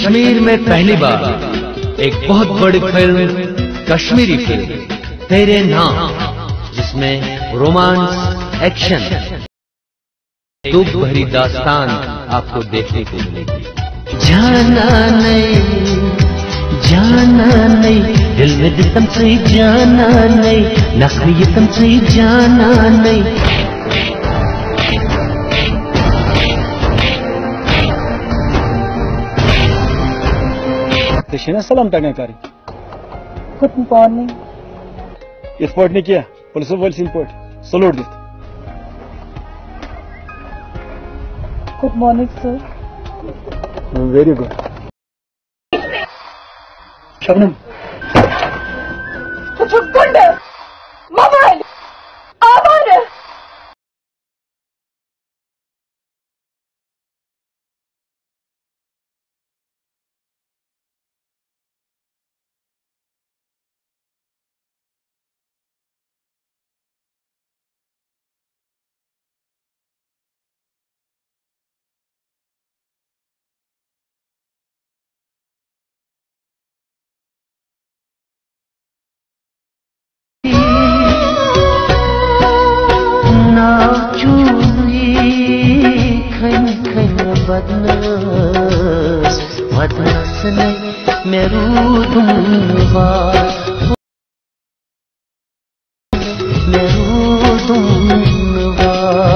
कश्मीर में पहली बार एक बहुत बड़ी फिल्म, कश्मीरी फिल्म तेरे नाम, जिसमें रोमांस, एक्शन, दुख भरी दास्तान आपको देखने को मिलेगी। जाना नहीं दिल में दिल से जाना नहीं, नखरी ये तुमसे जाना नहीं। सलाम तगकारी गुड मॉर्निंग इस पोर्ट ने किया पुलिस वॉल पोर्ट सलूट दित। Good morning sir. Very good. Shabnam mobile आवाज बदनस नहीं मैं रूदूंगा, मैं रूदूंगा।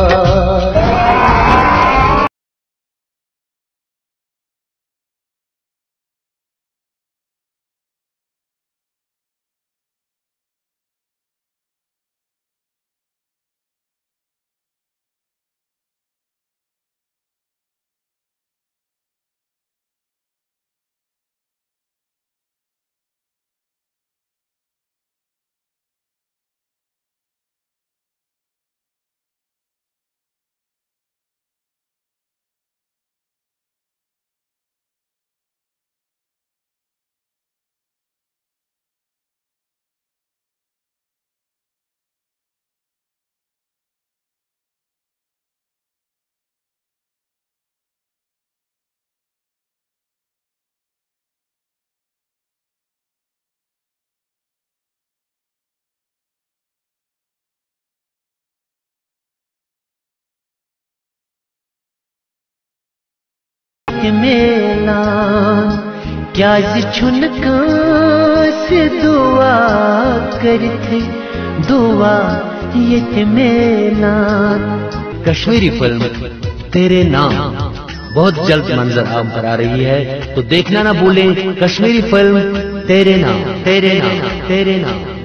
मेलान क्या छुनका से दुआ करते दुआ ये मेलान। कश्मीरी फिल्म तेरे नाम बहुत जल्द मंजर आम पर आ रही है, तो देखना ना भूलें कश्मीरी फिल्म तेरे नाम, तेरे नाम, तेरे नाम।